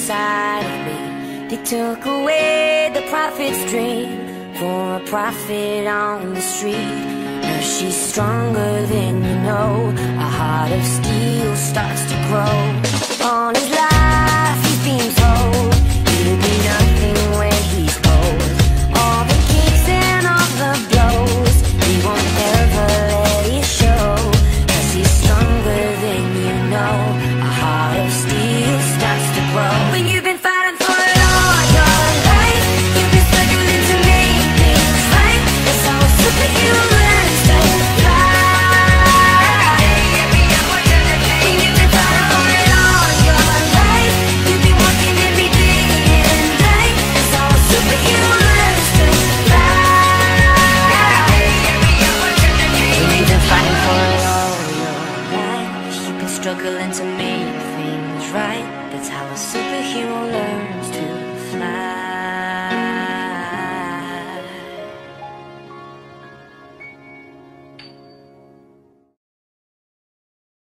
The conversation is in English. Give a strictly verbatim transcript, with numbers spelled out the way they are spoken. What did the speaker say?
inside of me. They took away the prophet's dream for a prophet on the street. Now she's stronger than you know. A heart of steel starts to grow. On his life he's been told he'll be nothing when he's cold. All the kicks and all the blows, he won't ever let it show. Cause he's stronger than you know. A heart of steel starts to grow. When you've been fighting for it all your life, you've been struggling to make things right. That's how a superhero learns to fly. When you've been fighting for it all your life, you've been working every day and night. That's how a superhero learns to fly. When you've been fighting for it all your life, you've been struggling to make things right. That's how a superhero learns.